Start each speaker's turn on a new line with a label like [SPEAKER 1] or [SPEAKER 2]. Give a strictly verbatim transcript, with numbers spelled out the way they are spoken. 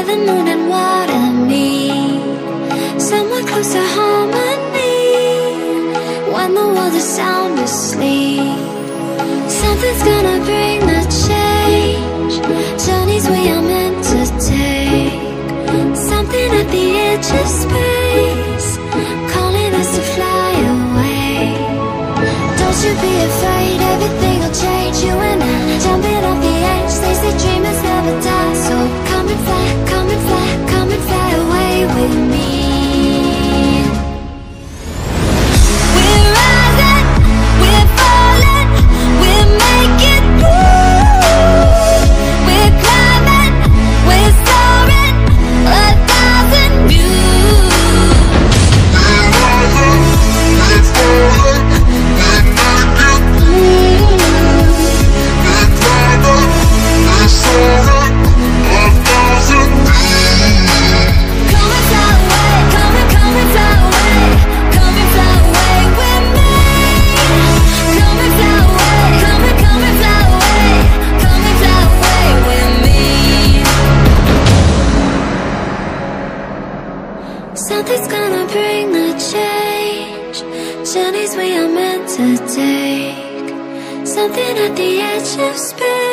[SPEAKER 1] Where the moon and water meet, somewhere close to harmony. When the world is sound asleep, something's gonna bring the change. Journeys we are meant to take, something at the edge of space, calling us to fly away. Don't you be afraid, everything will change. You and I, jumping off the edge. They say dreamers never die, so come and fly, come and fly, come and fly away with me. We're rising, we're falling, we're making through. We're climbing, we're soaring, a thousand views.
[SPEAKER 2] We're rising, we're falling, we're making through. We're climbing, we're soaring, a thousand views.
[SPEAKER 1] Come and fly away, come and, come and fly away, come and fly away with me. Come and fly away, come and, come and fly away, come and fly away with me. Something's gonna bring the change. Journeys we are meant to take, something at the edge of space.